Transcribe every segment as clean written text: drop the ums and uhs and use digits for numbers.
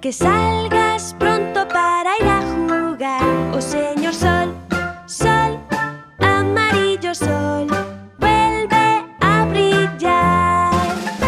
Que salgas pronto para ir a jugar. Oh señor sol, sol, amarillo sol, vuelve a brillar.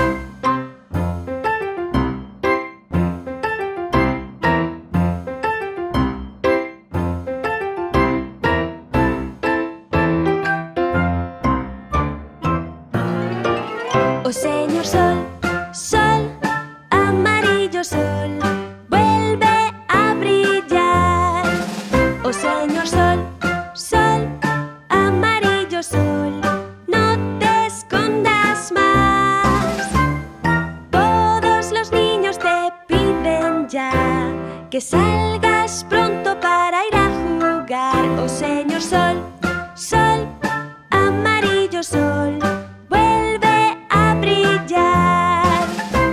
Oh señor sol, sol, amarillo sol, vuelve a brillar. Oh señor sol, sol, amarillo sol, no te escondas más. Todos los niños te piden ya que salgas pronto para ir a jugar. Oh señor sol, sol, amarillo sol, vuelve a brillar.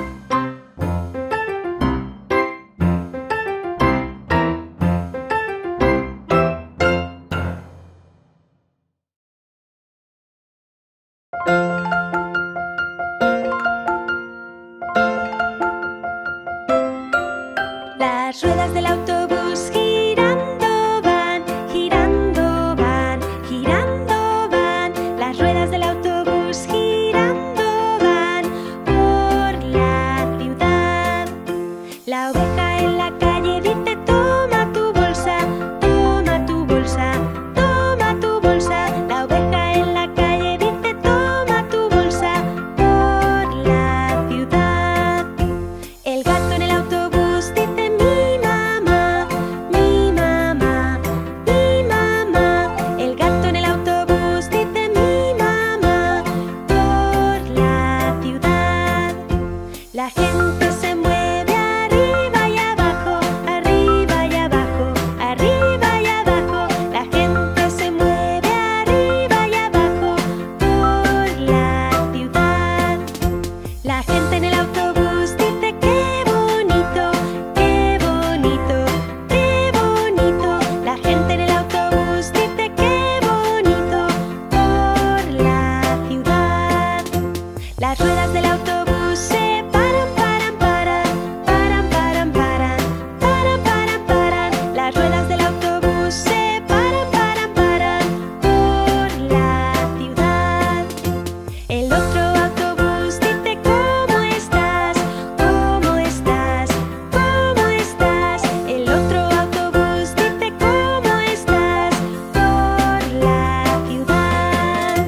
Las ruedas del autobús girando van, girando van, girando van. Las ruedas del autobús girando van por la ciudad. La oveja en la calle dice: toma tu bolsa, toma tu bolsa, toma tu bolsa. La oveja en la calle dice: toma tu bolsa por la ciudad. El gato en el autobús dice: mi mamá, mi mamá, mi mamá. El gato en el autobús dice: mi mamá por la ciudad. La gente se mueve arriba y abajo, arriba y abajo, arriba y abajo. La gente se mueve arriba y abajo por la ciudad. La gente en el autobús dice: qué bonito, qué bonito, qué bonito. La gente en el autobús dice: qué bonito por la ciudad. Las ruedas del autobús se paran, paran, paran, paran, paran, paran, paran, paran, paran. Las ruedas del autobús se paran, paran, paran por la ciudad. El otro autobús dice: ¿cómo estás? ¿Cómo estás? ¿Cómo estás? El otro autobús dice: ¿cómo estás? Por la ciudad.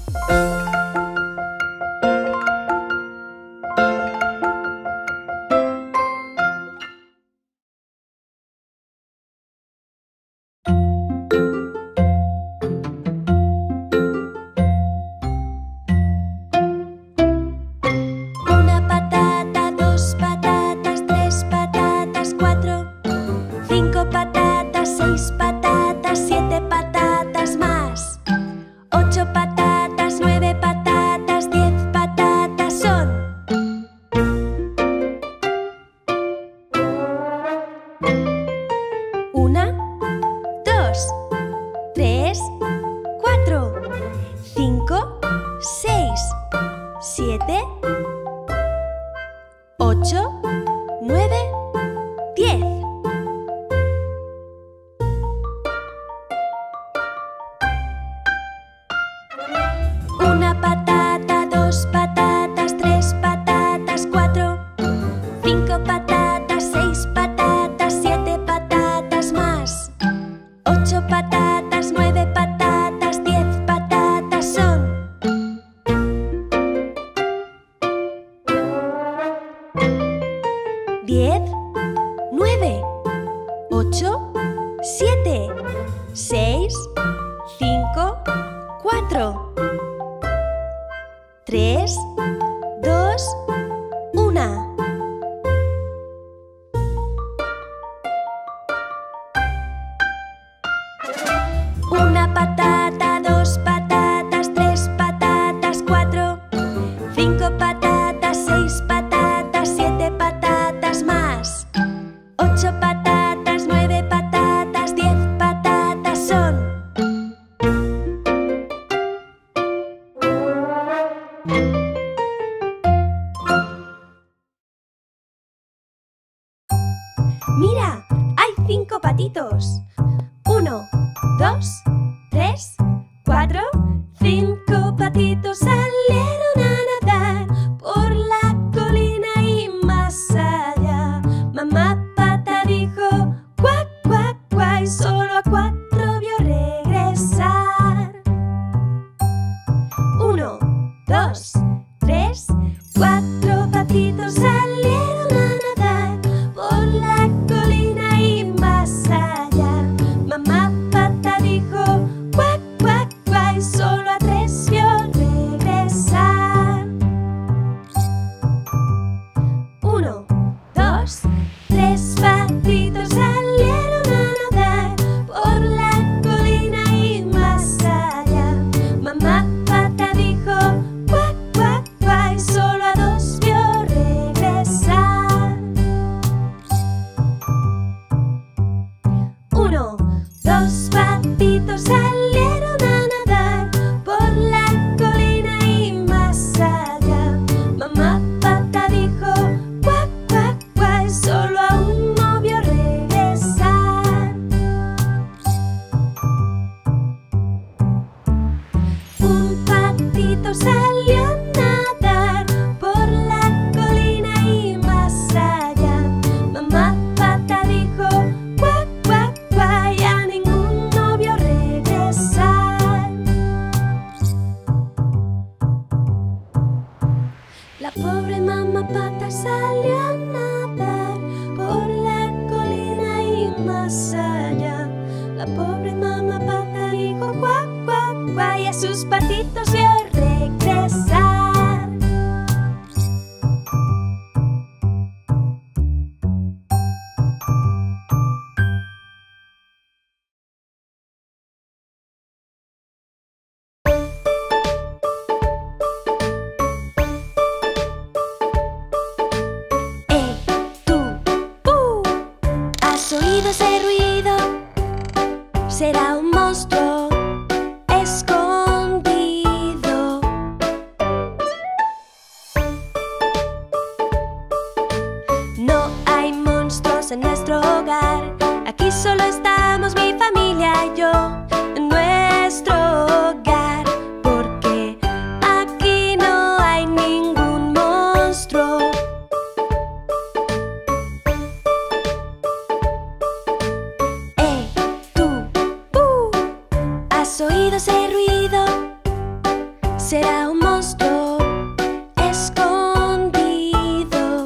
Una patata, dos patatas, tres patatas, cuatro, cinco patatas, seis patatas, siete patatas más. Ocho patatas, nueve patatas, 10 patatas son. Una, dos, tres, cuatro, cinco, seis, siete, 8, 9, 10. Una patata, dos patatas, tres patatas, cuatro, cinco patatas, seis patatas, siete patatas más. Ocho patatas, nueve patatas, 10 patatas son. Diez, nueve, ocho, siete, seis, cinco, cuatro, tres, dos, una. Una patata, dos patatas, tres patatas, cuatro, cinco patatas, seis patatas, siete patatas más. Ocho patatas, nueve patatas, 10 patatas son. 2, 3, 4, 5 patitos salieron a nadar por la colina y más allá. Mamá Pata dijo cuac, cuac, cuac, y solo a 4 vio regresar. 1, 2, 3, 4 patitos salieron a nadar por la colina y más allá. Mamá Pata dijo cuac, cuac, cuac, y solo a 3 vio regresar. 1, 2, 3 patitos salieron a nadar por la colina y más allá. Mamá Pata dijo cuac, cuac, cuac, y solo a 2 vio regresar. 1, 2 patitos salieron a nadar por la colina y más allá. Mamá Pata dijo cuac, cuac, cuac, y solo a 1 vio regresar. Un patito salió a nadar por la colina y más allá. Mamá Pata dijo cuac, cuac, cuac, y a ninguno vio regresar. La pobre mamá Pata salió a nadar por la colina y más allá. La pobre mamá Pata dijo cuac, cuac, cuac, y a sus patitos vio regresar. Tú, ¿has oído ese ruido? Será un monstruo escondido. No hay monstruos en nuestro hogar. Aquí solo estamos mi familia y yo en nuestro hogar, porque aquí no hay ningún monstruo. Tú, ¿has oído ese ruido? Será un monstruo escondido.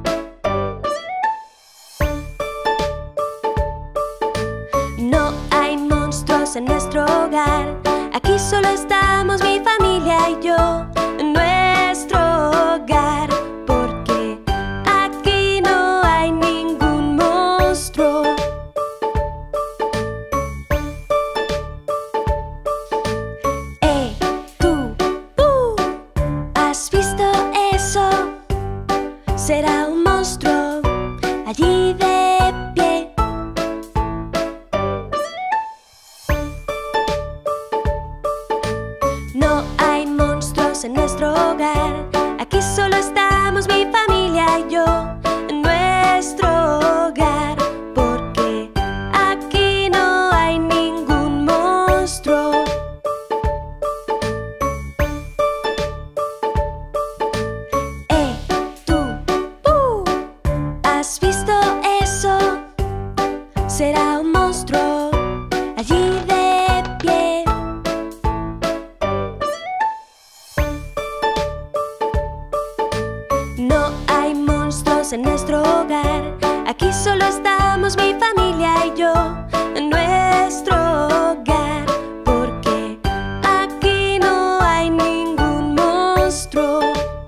No hay monstruos en nuestro hogar. Aquí solo estamos mi familia y yo en nuestro hogar, porque aquí no hay ningún monstruo. Tú, ¿has visto eso? Será un monstruo allí de pie. No hay monstruos en nuestro hogar. Aquí solo estamos mi familia y yo en nuestro hogar, porque aquí no hay ningún monstruo. Tú, ¿has visto eso? Será un monstruo allí de pie. No hay monstruos en nuestro hogar. Aquí solo estamos mi familia y yo en nuestro hogar, porque aquí no hay ningún monstruo.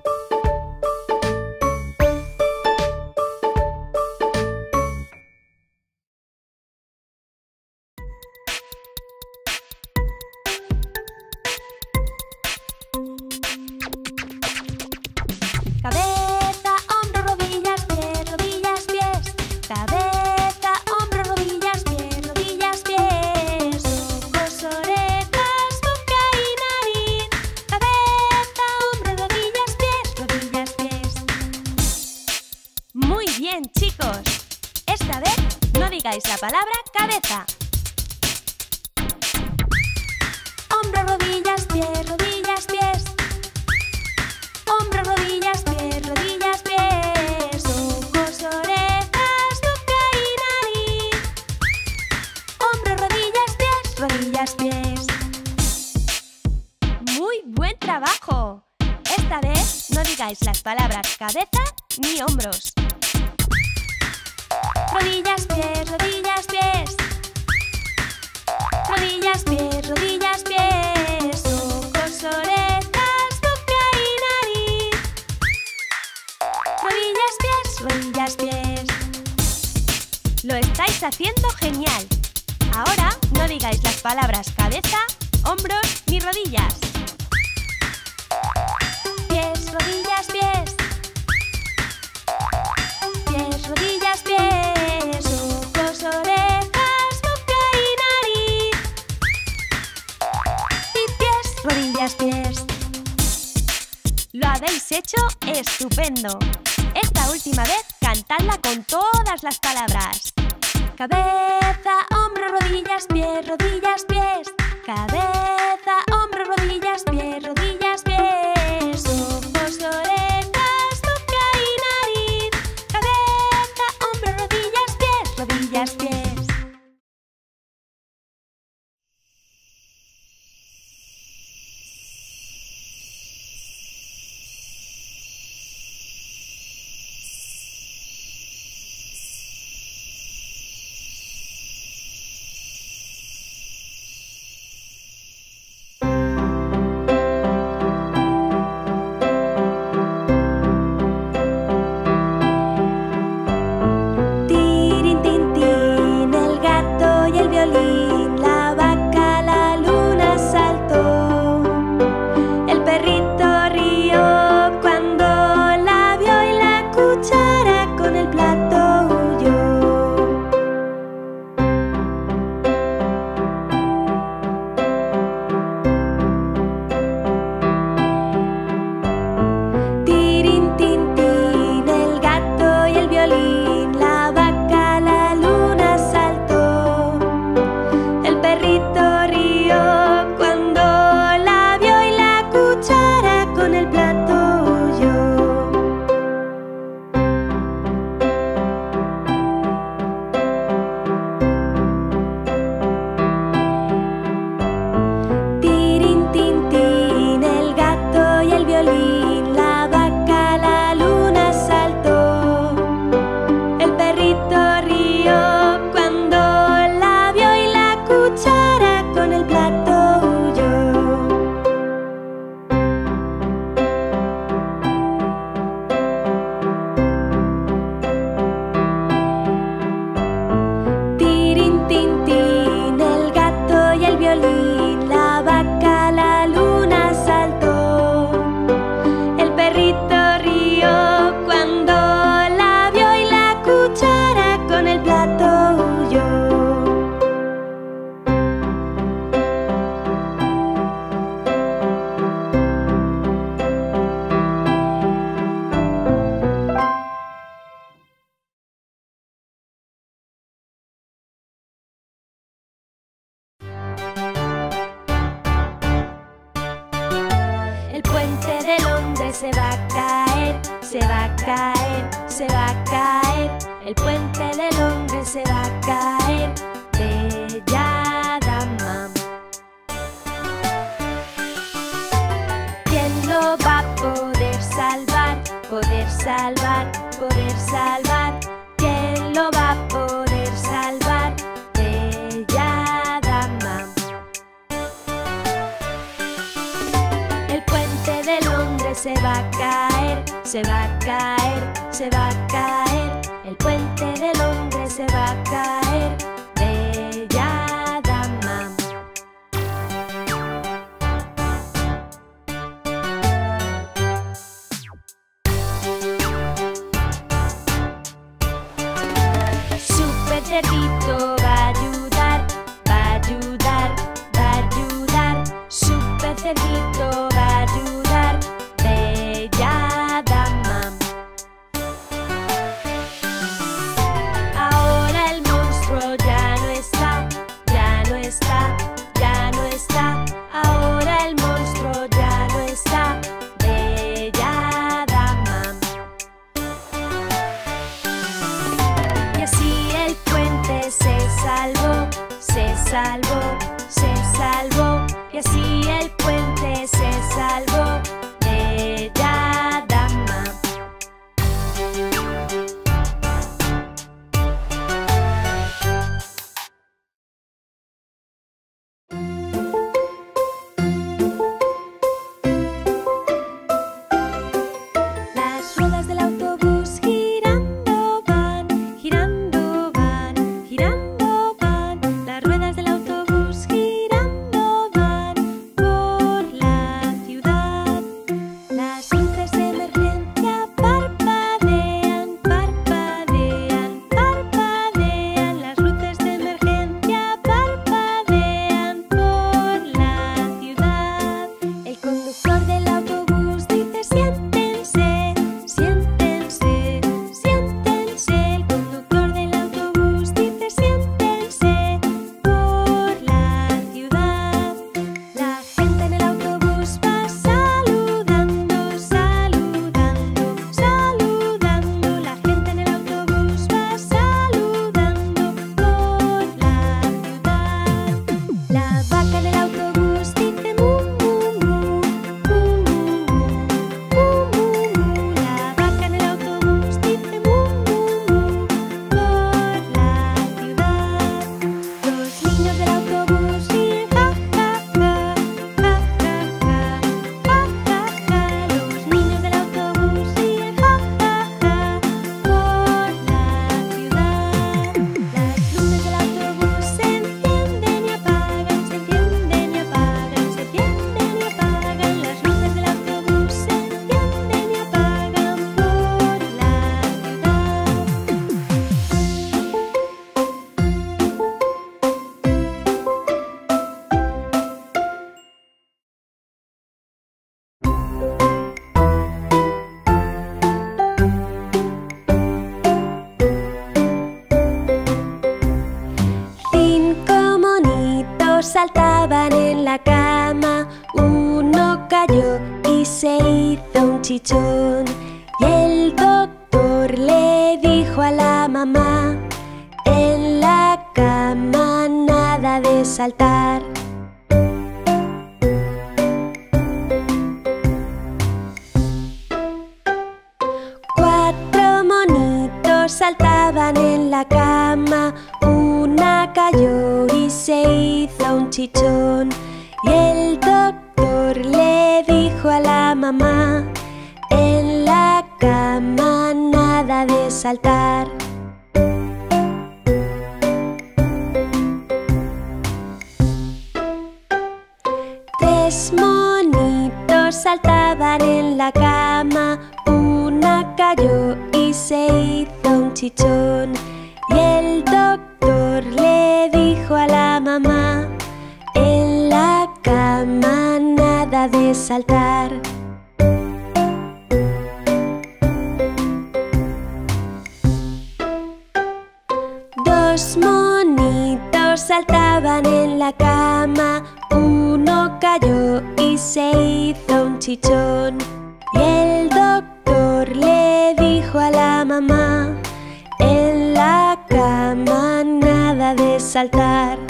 Cabeza, hombro, rodillas, pies. Cabeza, hombro, rodillas, pies. Ojos, orejas, boca y nariz. Cabeza, hombro, rodillas, pies. Muy bien, chicos. Esta vez no digáis la palabra cabeza. rodillas, pies. ¡Muy buen trabajo! Esta vez no digáis las palabras cabeza ni hombros. Rodillas, pies, rodillas, pies. Rodillas, pies, rodillas, pies. Ojos, orejas, boca y nariz. Rodillas, pies, rodillas, pies. Lo estáis haciendo genial. Ahora no digáis las palabras cabeza, hombros ni rodillas. Pies, rodillas, pies. Pies, rodillas, pies. Ojos, orejas, boca y nariz. Y pies, rodillas, pies. Lo habéis hecho estupendo. Esta última vez cantadla con todas las palabras. Cabeza, hombro, rodillas, pies, rodillas, pies. Cabeza, hombro, rodillas, pies, rodillas, pies. Ojos, orejas, boca y nariz. Cabeza, hombro, rodillas, pies, rodillas, pies. Se va a caer, se va a caer, se va a caer. El puente de Londres se va a caer. Bella dama. ¿Quién lo va a poder salvar? Poder salvar, poder salvar. ¿Quién lo va a poder salvar? Bella dama. El puente de Londres se va a caer, se va a caer, se va a caer. El puente de Londres se va a caer. Bella dama. Super cerdito va a ayudar, va a ayudar, va a ayudar. Super cerdito va a ayudar. Bella dama. Ahora el monstruo ya no está, ya no está, ya no está. Ahora el monstruo ya no está. Bella dama. Y así el puente se salvó, se salvó, se salvó, y así el puente se salvó. Bella dama. Las ruedas del autobús girando van, girando van, girando van. Las ruedas del autobús girando van por la ciudad. Las luces de emergencia parpadean, parpadean, parpadean. Las luces de emergencia parpadean por la ciudad. El conductor del autobús dice: siéntense, siéntense, siéntense. El conductor del autobús dice: siéntense por la ciudad. La gente en el autobús va saludando, saludando, saludando. La gente en el autobús va saludando por la ciudad. La vaca en el autobús dice: mu, mu, mu, mu, mu, mu, mu, mu. La vaca en el autobús dice: mu, mu, mu, por la ciudad. Los niños del autobús ríen: ja, ja, ja, ja, ja, ja, ja, ja, ja. Los niños del autobús ríen: ja, ja, ja, por la ciudad. Las luces del autobús se encienden y apagan, se encienden y apagan, se encienden y apagan. Las luces del autobús se encienden y apagan por la Cinco monitos saltaban en la cama. Uno cayó y se hizo un chichón. Y el doctor le dijo a la mamá: en la cama nada de saltar. Cuatro monitos saltaban en la cama. Una cayó y se hizo un chichón. Y el doctor le dijo a la mamá: en la cama nada de saltar. Tres monitos saltaban en la cama. Una cayó y se hizo un chichón. Y el doctor le dijo a la mamá: en la cama nada de saltar. Dos monitos saltaban en la cama. Uno cayó y se hizo un chichón. Y el doctor le dijo a la mamá: en la cama nada de saltar.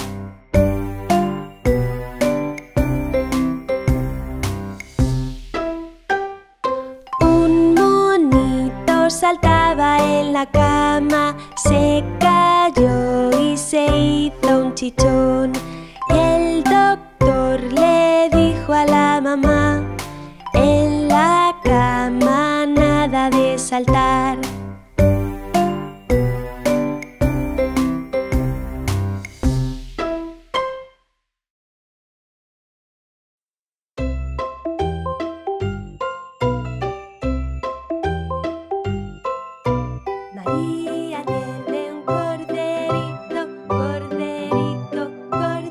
Un monito saltaba en la cama. Se cayó y se hizo un chichón. Y el doctor le dijo a la mamá: en la cama nada de saltar. María tiene un corderito, corderito, corderito.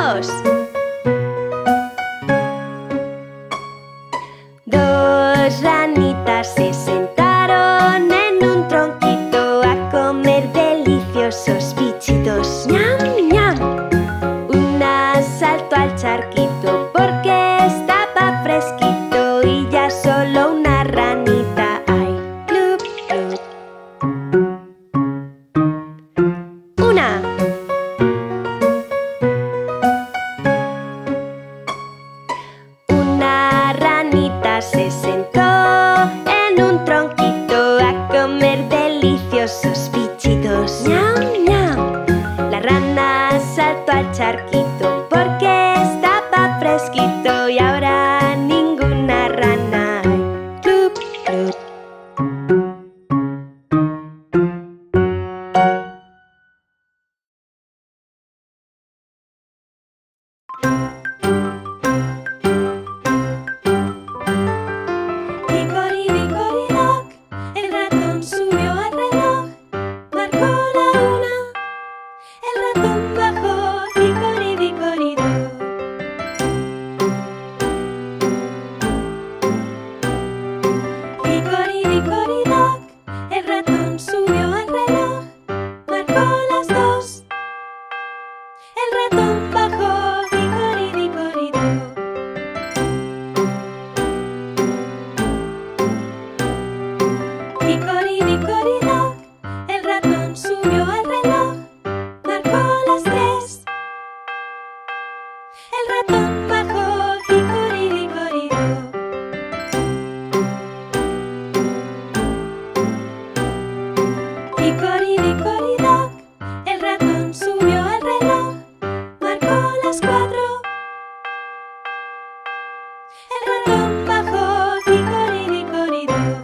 2. Dos ranitas se sentaron en un tronquito a comer deliciosos bichitos. ¡Ñam, ñam! Una saltó al charquito porque estaba fresquito y ya solo una ranita hay. ¡Clup, clup! Una. Una ranita se sentó en un tronquito a comer deliciosos bichitos. ¡Ñam, ñam! La rana saltó al charquito porque estaba fresquito y ahora ninguna rana hay. ¡Clup, clup! Hickory-dickory-dock, el ratón subió al reloj, marcó la 1, el ratón bajó. Hickory-dickory-dock. Hickory-dickory-dock, el ratón subió al reloj, marcó las 2, el ratón bajó. Hickory-dickory-dock. Hickory-dickory-dock, el ratón subió al reloj, marcó las 3, el ratón bajó. Hickory-dickory-dock. Hickory-dickory-dock, el ratón subió al reloj, marcó las 4, el ratón bajó. Hickory-dickory-dock.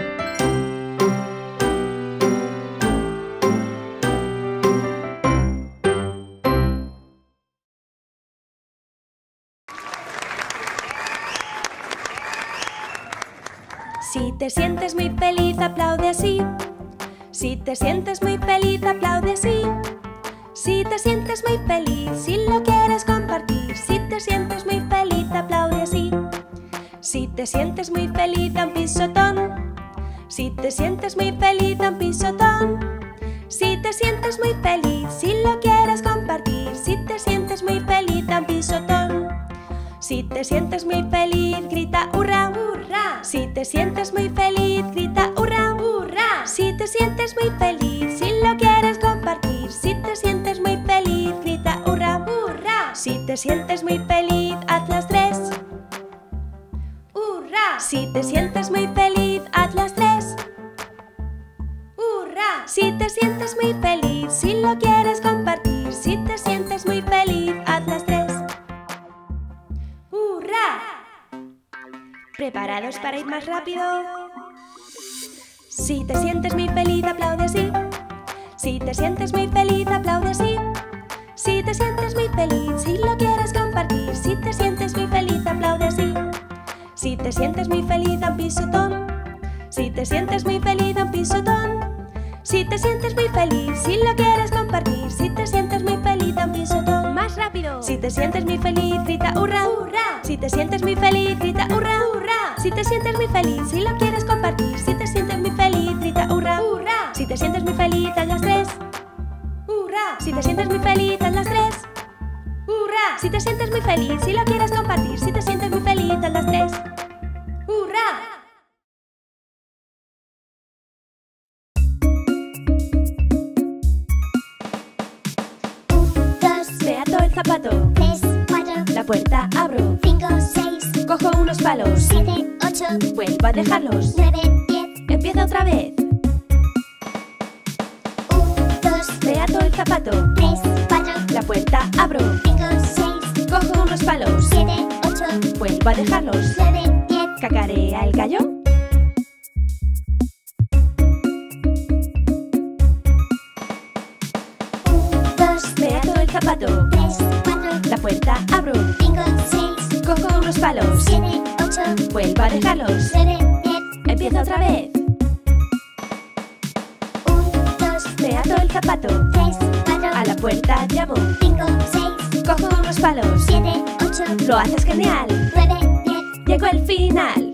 Si te sientes muy feliz, aplaude así. Si te sientes muy feliz, aplaude así. Si te sientes muy feliz, si lo quieres compartir. Si te sientes muy feliz, aplaude así. Si te sientes muy feliz, da un pisotón. Si te sientes muy feliz, da un pisotón. Si te sientes muy feliz, si lo quieres compartir. Si te sientes muy feliz, da un pisotón. Si te sientes muy feliz, grita hurra, hurra. Si te sientes muy feliz, grita hurra, hurra. Si te sientes muy feliz, si lo quieres compartir. Si te sientes muy feliz, grita hurra, hurra. Si te sientes muy feliz, haz las 3. Hurra. Si te sientes muy feliz, haz las 3. Hurra. Si te sientes muy feliz, si lo quieres compartir. Si te sientes muy feliz, haz las 3. ¡Hurra! ¿Preparados para ir más rápido? Si te sientes muy feliz, aplaude así. Si te sientes muy feliz, aplaude así. Si te sientes muy feliz, si lo quieres compartir. Si te sientes muy feliz, aplaude así. Si te sientes muy feliz, da un pisotón. Si te sientes muy feliz, da un pisotón. Si te sientes muy feliz, si lo quieres compartir. Si te sientes muy feliz, da un pisotón. ¡Más rápido! Si te sientes muy feliz, grita hurra, hurra. Si te sientes muy feliz, grita hurra, hurra. Si te sientes muy feliz, si lo quieres compartir. Si te sientes muy feliz, grita hurra, hurra. Si te sientes muy feliz, haz las 3. ¡Hurra! Si te sientes muy feliz, haz las 3. ¡Hurra! Si te sientes muy feliz, si lo quieres compartir. Si te sientes muy feliz, haz las 3. ¡Hurra! El zapato. 3, 4, La puerta abro. 5, 6, Cojo unos palos. 7, 8, Vuelvo a dejarlos. 9, 10. Empiezo otra vez. 1, 2, Me ato el zapato. 3, 4, La puerta abro. 5, 6, Cojo unos palos. 7, 8, Vuelvo a dejarlos. 9, 10. Cacarea el gallo. 1, 2, Me ato el zapato. 3, 4, La puerta abro. 5, 6, Cojo unos palos. 7, 8, Vuelvo a dejarlos. 9, 10. Empiezo otra vez. 1, 2, Me ato el zapato. 3, 4, A la puerta llamo. 5, 6, cojo unos palos. 7, 8, Lo haces genial. 9, 10. Llegó el final.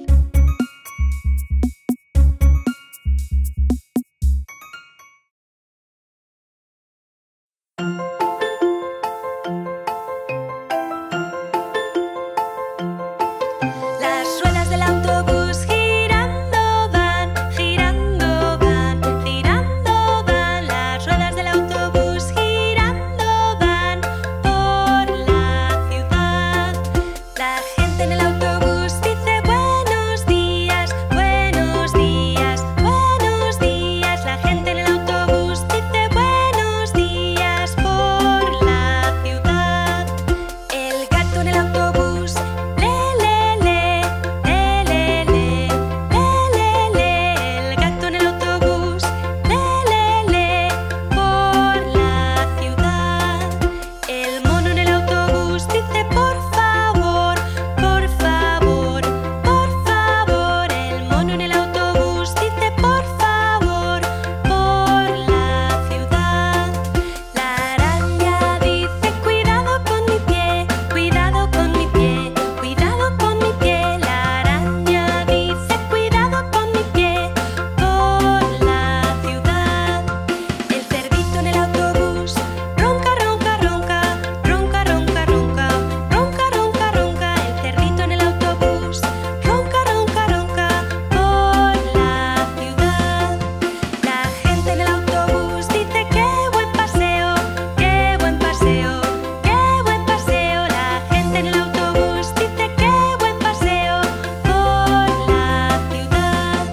Las ruedas del autobús girando van, girando van, girando van. Las ruedas del autobús girando van por la ciudad. La gente en el autobús dice buenos días, buenos días, buenos días. La gente en el autobús dice buenos días por la ciudad. El gato en el autobús le, le, le, le, le, le, le, le, le. El gato en el autobús le, le, le, por la ciudad. El mono en el autobús dice por favor, por favor, por favor. El mono en el autobús dice por favor, por la ciudad. La araña dice cuidado con mi pie, cuidado con mi pie, cuidado con mi pie. La araña dice cuidado con mi pie, por la ciudad. El cerdito en el autobús ronca, ronca, ronca, ronca, ronca, ronca, ronca, ronca, ronca. El cerdito en el autobús ronca, ronca, ronca, por la ciudad. La gente en el autobús dice qué buen paseo, qué buen paseo, qué buen paseo. La gente en el autobús dice qué buen paseo por la ciudad.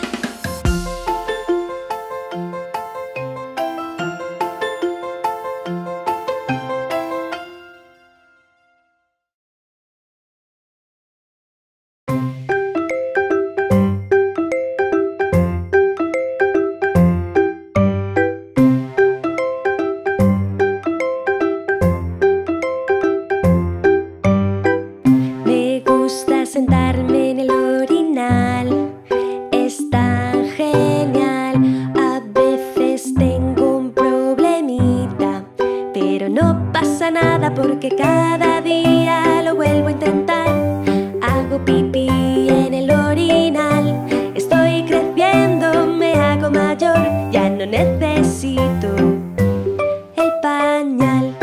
Me gusta sentarme en el orinal, es tan genial. A veces tengo un problemita, pero no pasa nada porque cada día lo vuelvo a intentar. Hago pipí en el orinal, estoy creciendo, me hago mayor, ya no necesito el pañal.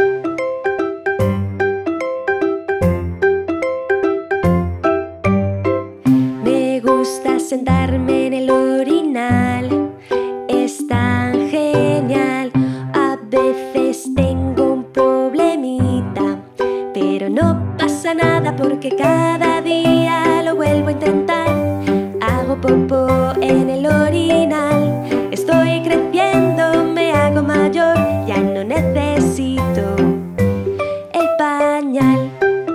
Me gusta sentarme en el orinal, es tan genial. A veces tengo un problemita, pero no pasa nada porque cada día lo vuelvo a intentar. Hago popó en el orinal, estoy creciendo, me hago mayor, ya no necesito el pañal.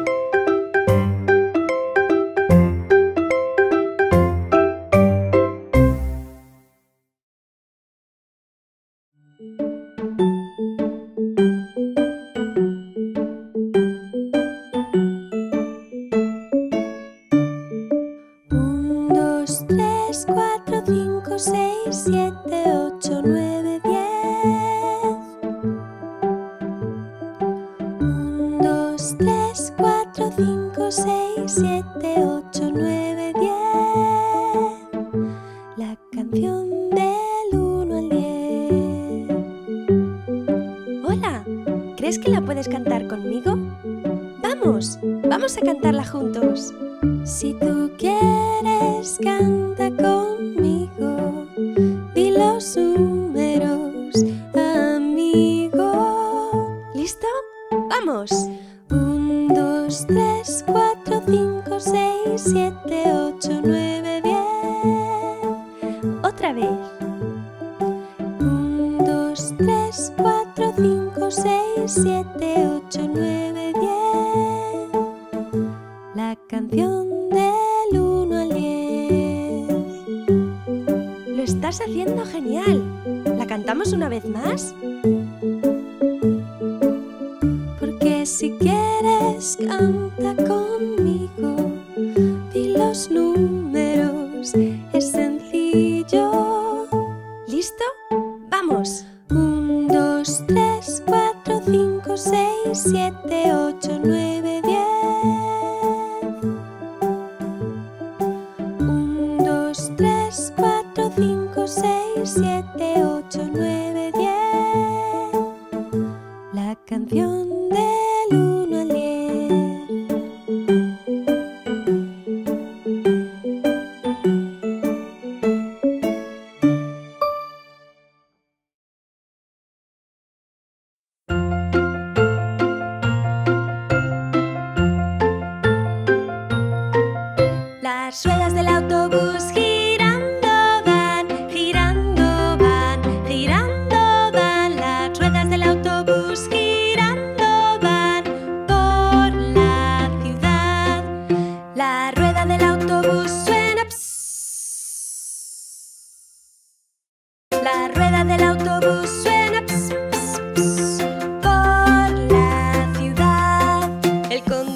Un, dos, tres, cuatro, cinco, seis, siete, ocho, nueve, 10. 1, 2, 3, 4, 5, 6, 7, 8, 9, 10. La canción del 1 al 10. Hola, ¿crees que la puedes cantar conmigo? ¡Vamos! ¡Vamos a cantarla juntos! Si tú quieres, canta conmigo. Di los números, amigo. ¿Listo? ¡Vamos! 1, 2, 3, 4, 5, 6, 7, 8, 9, 10. Otra vez. 1, 2, 3, 4, 5, 6, 7, 8, 9, 10. La canción del 1 al 10. Lo estás haciendo genial. ¿La cantamos una vez más? Porque si quieres, canta conmigo. Di los números, es sencillo. ¿Listo? ¡Vamos! 1, 2, 3, 4, 5, 6, 7, 8.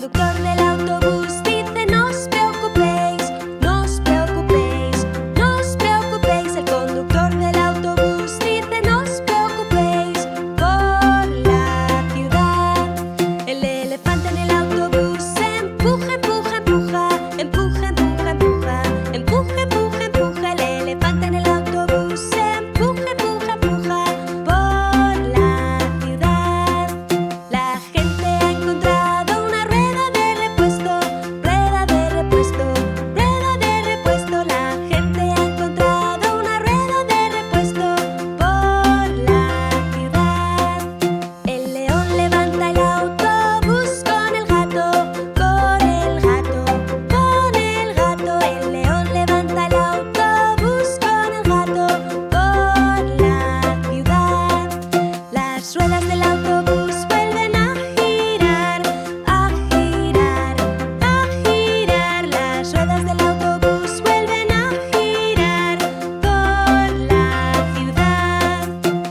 conductor del autobús dice: no os preocupéis, no os preocupéis, no os preocupéis. El conductor del autobús dice: no os preocupéis por la ciudad. El elefante en el autobús empuja, empuja, empuja, empuja, empuja, empuja, empuja, empuja, empuja. El elefante en el autobús empuja, empuja, empuja por la ciudad. La gente ha encontrado una rueda de repuesto, rueda de repuesto, rueda de repuesto. La gente ha encontrado una rueda de repuesto por la ciudad. El león levanta el autobús con el gato, con el gato, con el gato. El león levanta el autobús con el gato por la ciudad. Las ruedas del autobús vuelven a girar, a girar, a girar. Las ruedas del autobús vuelven a girar por la ciudad.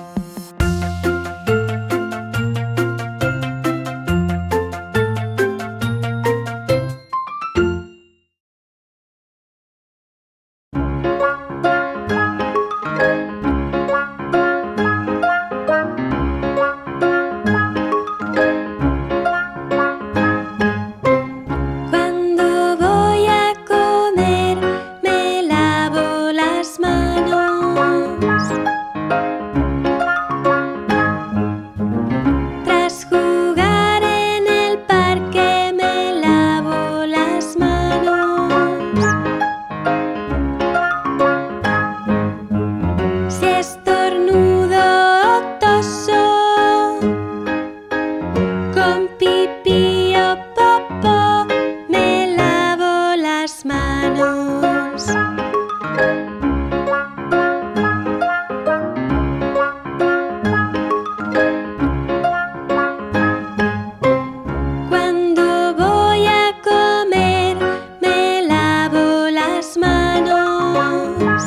Cuando voy a comer me lavo las manos. Tras jugar en el parque me lavo las manos. Si estornudo o toso, con pipí o popó me lavo las manos. Cuando voy a comer me lavo las manos.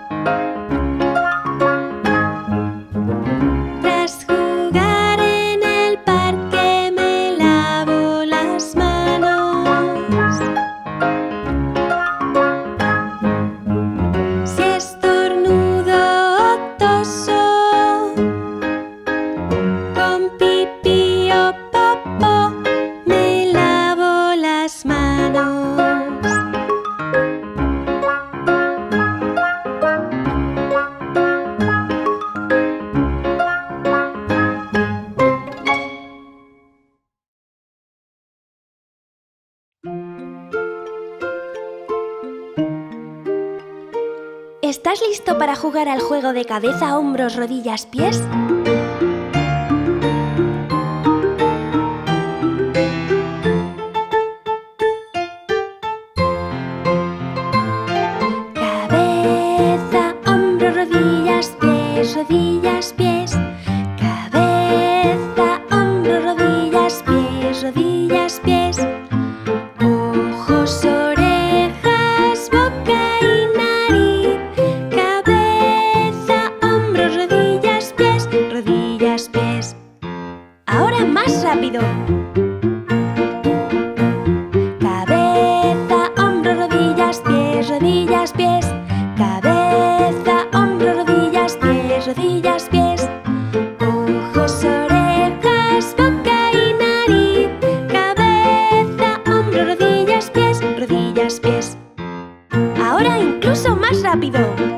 Tras jugar en el parque me lavo las manos. Si estornudo o toso, con pipí o popó me lavo las manos. ¿Estás listo para jugar al juego de cabeza, hombros, rodillas, pies? Cabeza, hombros, rodillas, pies, rodillas, pies. Cabeza, hombros, rodillas, pies, rodillas, pies. Ojos, orejas, boca y nariz. Cabeza, hombros, rodillas, pies, rodillas, pies. Ahora más rápido. Cabeza, hombros, rodillas, pies, rodillas, pies. Cabeza, hombros, rodillas, pies, rodillas, pies. Ojos, orejas, boca y nariz. Cabeza, hombros, rodillas, pies, rodillas, pies. Ahora incluso más rápido.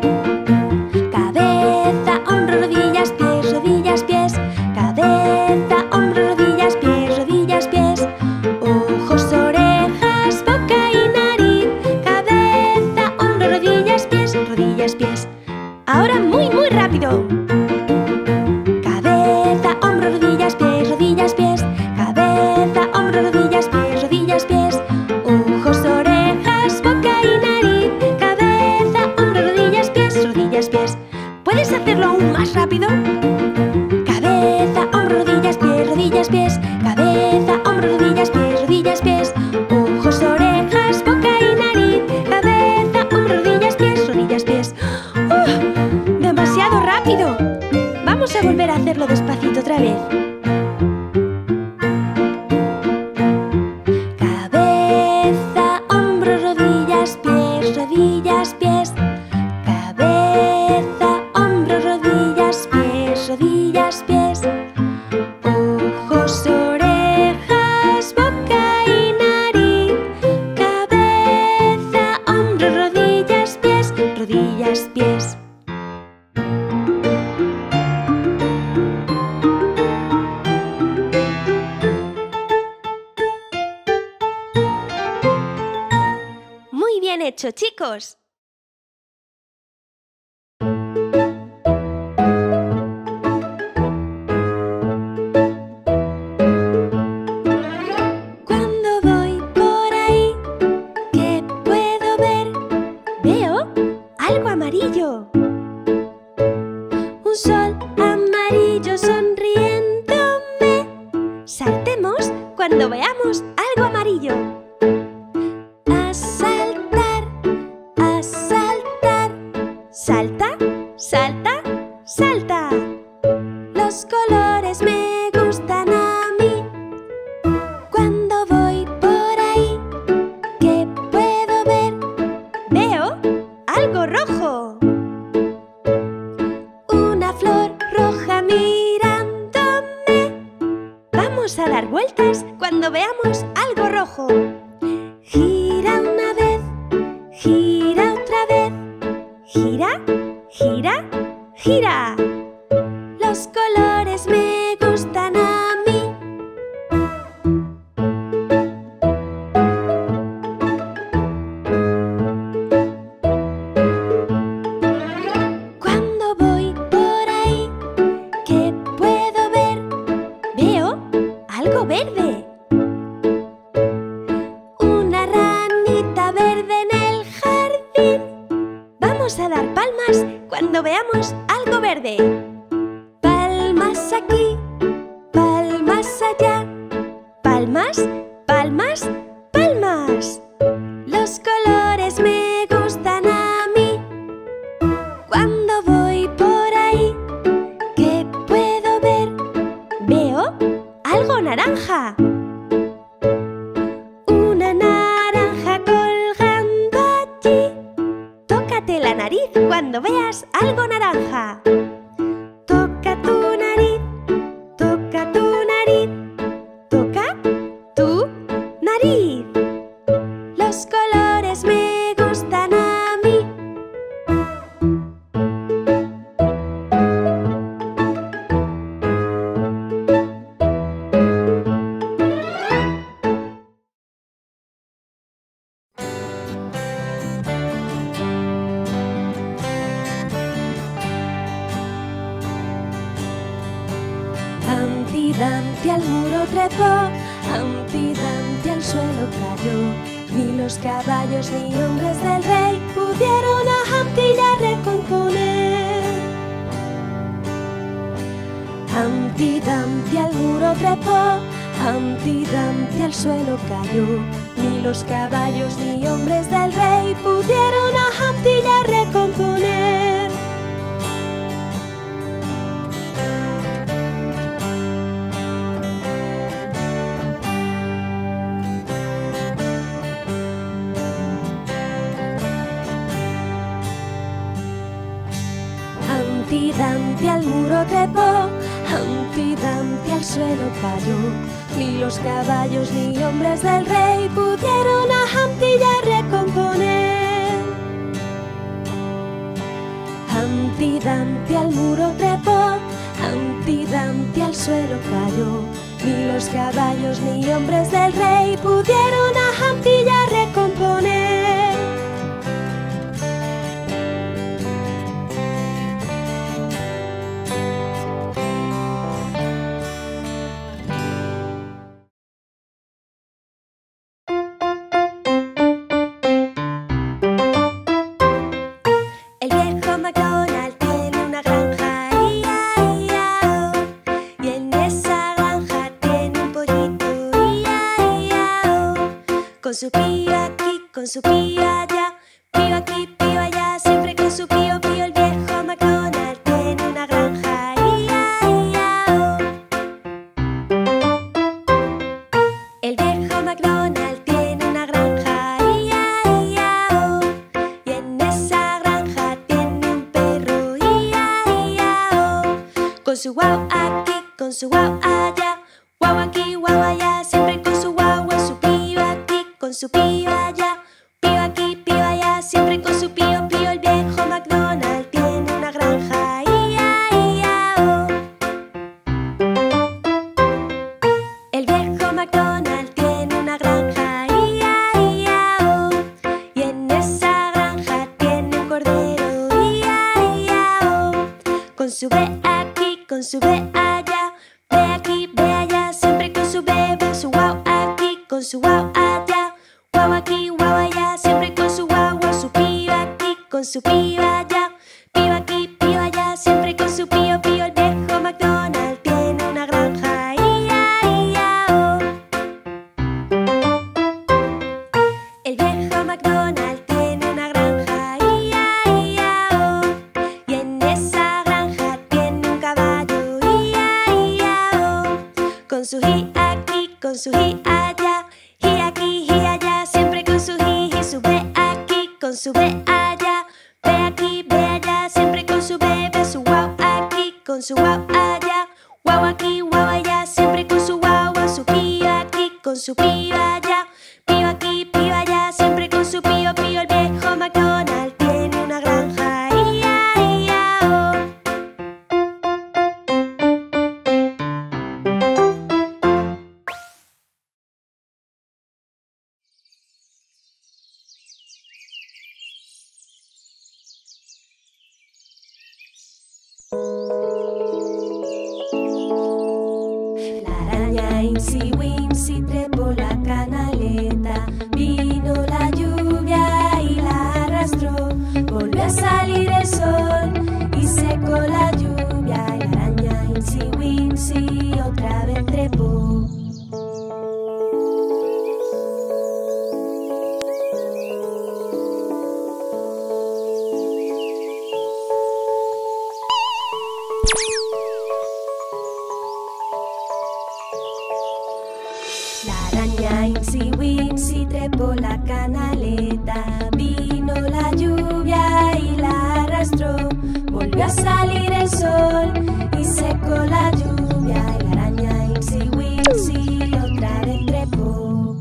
Cabeza, hombros, rodillas, pies, rodillas, pies. Cabeza, hombros, rodillas, pies, rodillas, pies. Ojos, orejas, boca y nariz. Cabeza, hombros, rodillas, pies, rodillas, pies. Ahora muy rápido. Cabeza, hombros, rodillas, pies, rodillas, pies. Cabeza, hombros, rodillas, pies, rodillas, pies. Ojos, orejas, boca y nariz. Cabeza, hombros, rodillas, pies, rodillas, pies. ¿Puedes hacerlo aún más rápido? Cabeza, hombros, rodillas, pies, rodillas, pies. Cabeza, hombros, rodillas, pies, rodillas, pies. Ojos, orejas, boca y nariz. Cabeza, hombros, rodillas, pies, rodillas, pies. ¡Demasiado rápido! Vamos a volver a hacerlo despacito otra vez. hecho, chicos? Cuando voy por ahí, ¿qué puedo ver? Veo algo amarillo. Un sol amarillo sonriéndome. Saltemos cuando veamos algo amarillo. A saltar, a saltar. Salta, salta, salta. Los colores me gustan a mí. Cuando voy por ahí, ¿qué puedo ver? Veo algo rojo. Una flor roja mirándome. Vamos a dar vueltas cuando veamos algo rojo. Gira una vez, gira otra vez. Gira, gira, gira. Los colores me gustan a mí. Cuando voy por ahí, ¿qué puedo ver? Veo algo verde. Una ranita verde en el jardín. Vamos a dar palmas cuando veamos algo verde. Palmas aquí, palmas allá. Palmas, palmas, palmas. Los colores me gustan a mí. Cuando voy por ahí, ¿qué puedo ver? Veo algo naranja. Una naranja colgando allí. Tócate la nariz cuando veas algo naranja. Toca tu nariz, toca tu nariz. Toca tu nariz. Los colores me gustan a mí. Humpty Dumpty al muro trepó, Humpty Dumpty al suelo cayó. Ni los caballos ni hombres del rey pudieron a Humpty ya recomponer. Humpty Dumpty al muro trepó, Humpty Dumpty al suelo cayó. Ni los caballos ni hombres del rey pudieron a Humpty ya recomponer. Humpty Dumpty al muro trepó, Humpty Dumpty al suelo cayó. Ni los caballos ni hombres del rey pudieron a Humpty ya recomponer. Humpty Dumpty al muro trepó, Humpty Dumpty al suelo cayó. Ni los caballos ni hombres del rey pudieron a Humpty ya recomponer. El viejo MacDonald tiene una granja, ia-ia-o, y en esa granja tiene un pollito, ia-ia-o, con su pío aquí, con su pío allá, pío aquí, pío allá, siempre con su pío, pío. El viejo MacDonald tiene una granja, ia-ia-o. El viejo MacDonald tiene una granja, ia-ia-o, y en esa granja tiene un perro, ia-ia-o, con su guau aquí, con su guau allá, guau aquí, guau allá, siempre con su guau, su pío aquí, con su pío allá, pío aquí, pío allá, siempre con su pío, pío. El viejo MacDonald tiene una granja, ia-ia-o. El viejo MacDonald tiene una granja, ia-ia-o, y en esa su B allá. Ve aquí, ve allá, siempre con su B. Ve su guau aquí, con su guau allá. Guau aquí, guau allá, siempre con su guau. Guau su pío aquí, con su pío allá. Pío aquí, pío allá, siempre con su pío. Pío, el viejo McDonald tiene una granja. Ia-ia-o. El viejo McDonald tiene una granja. Ia-ia-o. Y en esa granja tiene un caballo. Ia-ia-o. Con su ji aquí, con su ji allá. Ji aquí, ji allá, siempre con su ji. Y su be aquí, con su be allá. Ve aquí, ve allá, siempre con su be. Ve su guau aquí, con su guau allá. Guau aquí, guau allá, siempre con su guau. Guau su pío aquí, con su pío allá. Pío aquí, pío allá, siempre con su pío. Pío, el viejo McDonald tiene una granja. Ia-ia-o. La araña Incy Wincy trepó la canaleta. Vino la lluvia y la arrastró. Volvió a salir el sol y secó la lluvia. Y la araña Incy Wincy otra vez trepó. La araña Incy Wincy trepó la canaleta. Vino la lluvia y la arrastró. Volvió a salir el sol y secó la lluvia. Y la araña Incy Wincy otra vez trepó.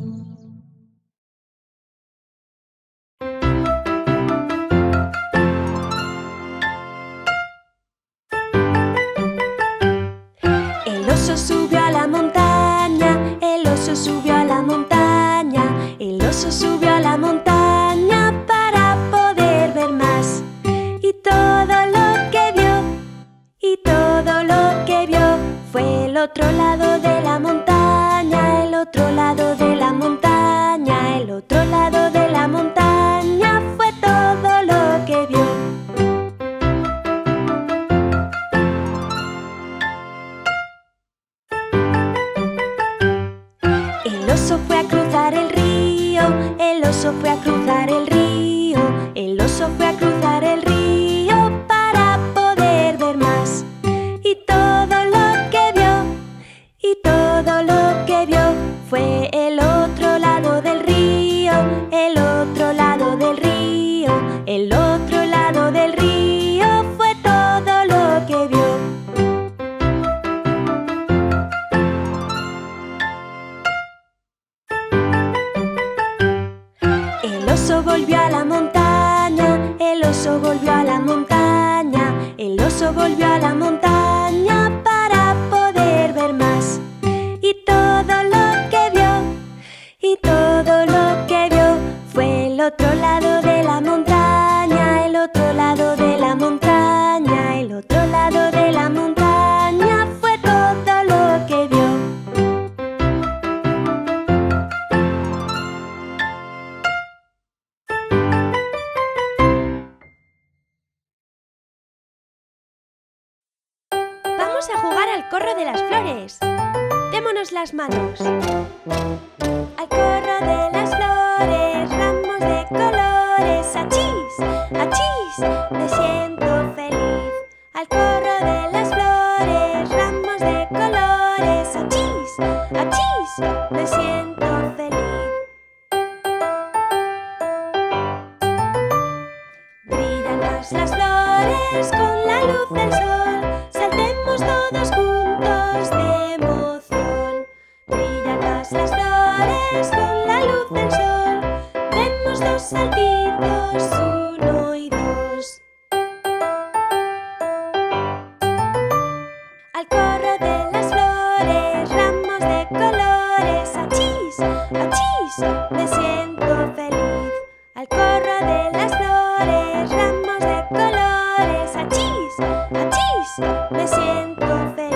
El oso subió a la montaña. El oso subió a la montaña. El oso subió a la montaña para poder ver más. Y todo lo que vio, y todo lo que vio fue el otro lado de la montaña. El otro lado de la montaña. El otro lado de la montaña fue todo lo que vio. El oso fue a cruzar el río. El oso fue a cruzar el río. El oso fue a cruzar el río para poder ver más. Y todo lo que vio, y todo lo que vio fue el otro lado del río. El otro lado del río. El otro lado del río fue todo lo que vio. El oso volvió a la montaña. El oso volvió a la montaña. El oso volvió a la montaña para poder ver más. Y todo lo que vio, y todo lo que vio fue el otro lado de la montaña. El otro lado de la montaña. El otro lado de la montaña fue todo lo que vio. Vamos a jugar al corro de las flores. Démonos las manos. Al corro de las flores, ramos de colores. ¡Achís! ¡Achís! Me siento feliz. Al corro de las flores, ramos de colores. ¡Achís! ¡Achís! Me siento feliz. Brillan más las flores con la luz del sol. Saltemos todos juntos de emoción. Brillan más las flores con la luz del sol. Demos dos saltitos, uno y dos. Al corro de las flores, ramos de colores. ¡Achís! ¡Achís! Me siento feliz. Al corro de las flores, ramos de colores. ¡Achís! ¡Achís! Me siento feliz.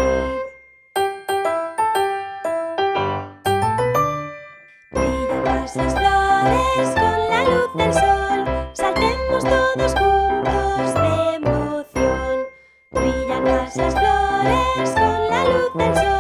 flores con la luz del sol. Saltemos todos juntos de emoción. Brillan más las flores con la luz del sol.